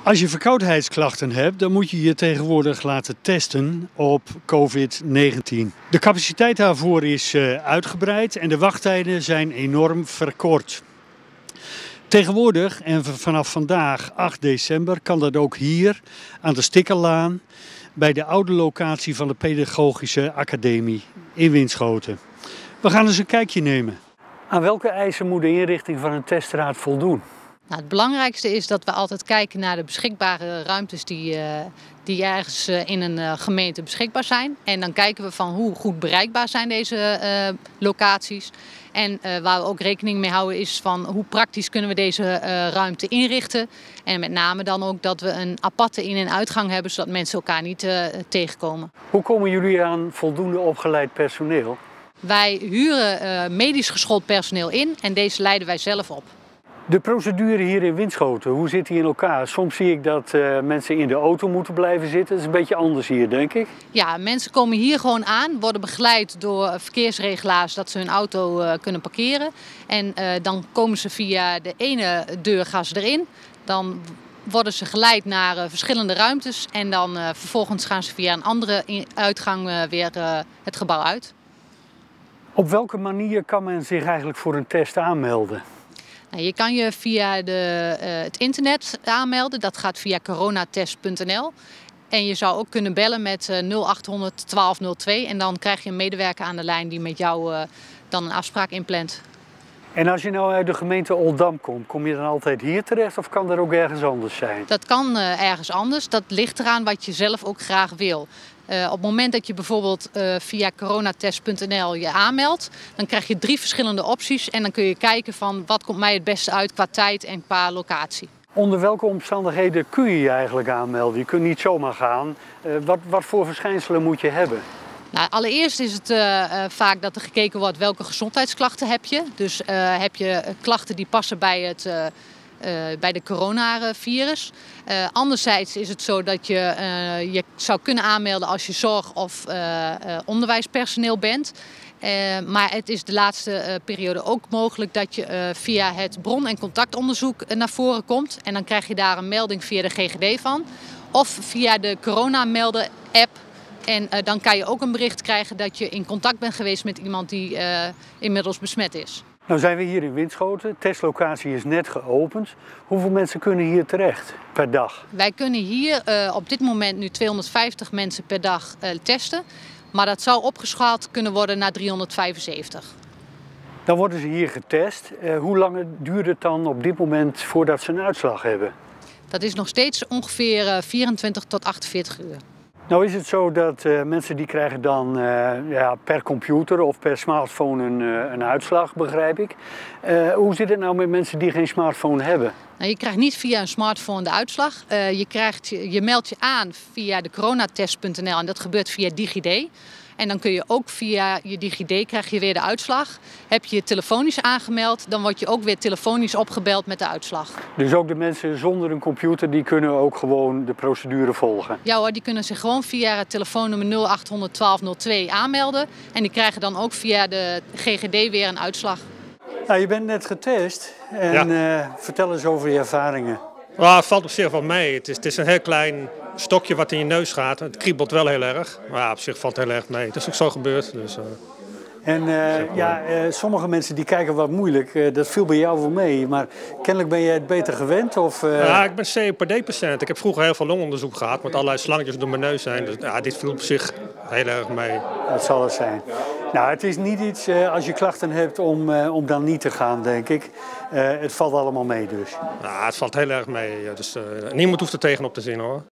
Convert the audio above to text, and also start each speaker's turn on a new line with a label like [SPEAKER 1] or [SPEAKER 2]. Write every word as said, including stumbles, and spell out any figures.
[SPEAKER 1] Als je verkoudheidsklachten hebt, dan moet je je tegenwoordig laten testen op COVID negentien. De capaciteit daarvoor is uh, uitgebreid en de wachttijden zijn enorm verkort. Tegenwoordig en vanaf vandaag acht december kan dat ook hier aan de Stikkerlaan bij de oude locatie van de Pedagogische Academie in Winschoten. We gaan eens een kijkje nemen. Aan welke eisen moet de inrichting van een testraad voldoen?
[SPEAKER 2] Nou, het belangrijkste is dat we altijd kijken naar de beschikbare ruimtes die, uh, die ergens uh, in een uh, gemeente beschikbaar zijn. En dan kijken we van hoe goed bereikbaar zijn deze uh, locaties. En uh, waar we ook rekening mee houden is van hoe praktisch kunnen we deze uh, ruimte inrichten. En met name dan ook dat we een aparte in- en uitgang hebben zodat mensen elkaar niet uh, tegenkomen.
[SPEAKER 1] Hoe komen jullie aan voldoende opgeleid personeel?
[SPEAKER 2] Wij huren uh, medisch geschoold personeel in en deze leiden wij zelf op.
[SPEAKER 1] De procedure hier in Winschoten, hoe zit die in elkaar? Soms zie ik dat uh, mensen in de auto moeten blijven zitten. Dat is een beetje anders hier, denk ik.
[SPEAKER 2] Ja, mensen komen hier gewoon aan, worden begeleid door verkeersregelaars dat ze hun auto uh, kunnen parkeren. En uh, dan komen ze via de ene deur gaan ze erin. Dan worden ze geleid naar uh, verschillende ruimtes. En dan uh, vervolgens gaan ze via een andere uitgang uh, weer uh, het gebouw uit.
[SPEAKER 1] Op welke manier kan men zich eigenlijk voor een test aanmelden?
[SPEAKER 2] Je kan je via de, uh, het internet aanmelden, dat gaat via coronatest punt n l. En je zou ook kunnen bellen met uh, nul acht honderd twaalf nul twee en dan krijg je een medewerker aan de lijn die met jou uh, dan een afspraak inplant.
[SPEAKER 1] En als je nou uit de gemeente Oldam komt, kom je dan altijd hier terecht of kan dat ook ergens anders zijn?
[SPEAKER 2] Dat kan uh, ergens anders, dat ligt eraan wat je zelf ook graag wil. Uh, op het moment dat je bijvoorbeeld uh, via coronatest punt n l je aanmeldt, dan krijg je drie verschillende opties en dan kun je kijken van wat komt mij het beste uit qua tijd en qua locatie.
[SPEAKER 1] Onder welke omstandigheden kun je je eigenlijk aanmelden? Je kunt niet zomaar gaan. Uh, wat, wat voor verschijnselen moet je hebben?
[SPEAKER 2] Nou, allereerst is het uh, uh, vaak dat er gekeken wordt welke gezondheidsklachten heb je. Dus uh, heb je klachten die passen bij het... Uh, Uh, bij de coronavirus. Uh, anderzijds is het zo dat je uh, je zou kunnen aanmelden als je zorg- of uh, uh, onderwijspersoneel bent. Uh, maar het is de laatste uh, periode ook mogelijk dat je uh, via het bron- en contactonderzoek uh, naar voren komt. En dan krijg je daar een melding via de G G D van. Of via de coronamelden-app. En uh, dan kan je ook een bericht krijgen dat je in contact bent geweest met iemand die uh, inmiddels besmet is.
[SPEAKER 1] Nou zijn we hier in Winschoten, de testlocatie is net geopend. Hoeveel mensen kunnen hier terecht per dag?
[SPEAKER 2] Wij kunnen hier uh, op dit moment nu tweehonderdvijftig mensen per dag uh, testen. Maar dat zou opgeschaald kunnen worden naar driehonderdvijfenzeventig.
[SPEAKER 1] Dan worden ze hier getest. Uh, hoe lang duurt het dan op dit moment voordat ze een uitslag hebben?
[SPEAKER 2] Dat is nog steeds ongeveer uh, vierentwintig tot achtenveertig uur.
[SPEAKER 1] Nou is het zo dat uh, mensen die krijgen dan uh, ja, per computer of per smartphone een, uh, een uitslag, begrijp ik. Uh, hoe zit het nou met mensen die geen smartphone hebben?
[SPEAKER 2] Nou, je krijgt niet via een smartphone de uitslag. Uh, je, krijgt, je meldt je aan via de coronatest punt n l en dat gebeurt via DigiD. En dan kun je ook via je DigiD krijg je weer de uitslag. Heb je je telefonisch aangemeld, dan word je ook weer telefonisch opgebeld met de uitslag.
[SPEAKER 1] Dus ook de mensen zonder een computer, die kunnen ook gewoon de procedure volgen?
[SPEAKER 2] Ja hoor, die kunnen zich gewoon via het telefoonnummer nul acht honderd twaalf nul twee aanmelden. En die krijgen dan ook via de G G D weer een uitslag.
[SPEAKER 1] Nou, je bent net getest en ja. uh, vertel eens over je ervaringen.
[SPEAKER 3] Nou, het valt op zich wel mee. Het is, het is een heel klein stokje wat in je neus gaat. Het kriebelt wel heel erg, maar ja, op zich valt het heel erg mee. Het is ook zo gebeurd. Dus, uh,
[SPEAKER 1] en uh, ja, uh, sommige mensen die kijken wat moeilijk, uh, dat viel bij jou wel mee. Maar kennelijk ben je het beter gewend? Of, uh...
[SPEAKER 3] Ja, ik ben C O P D-patiënt. Ik heb vroeger heel veel longonderzoek gehad met allerlei slangetjes door mijn neus heen. Dus ja, dit viel op zich heel erg mee.
[SPEAKER 1] Dat zal het zijn. Nou, het is niet iets uh, als je klachten hebt om, uh, om dan niet te gaan, denk ik. Uh, het valt allemaal mee dus.
[SPEAKER 3] Ja, het valt heel erg mee. Dus uh, niemand hoeft er tegenop te zien hoor.